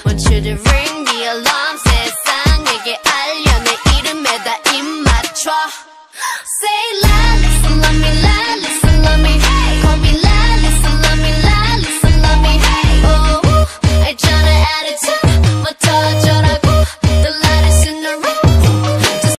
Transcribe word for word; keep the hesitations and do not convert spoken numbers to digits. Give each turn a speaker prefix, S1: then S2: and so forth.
S1: Want you to ring the alarm 세상에게 알려 내 이름에다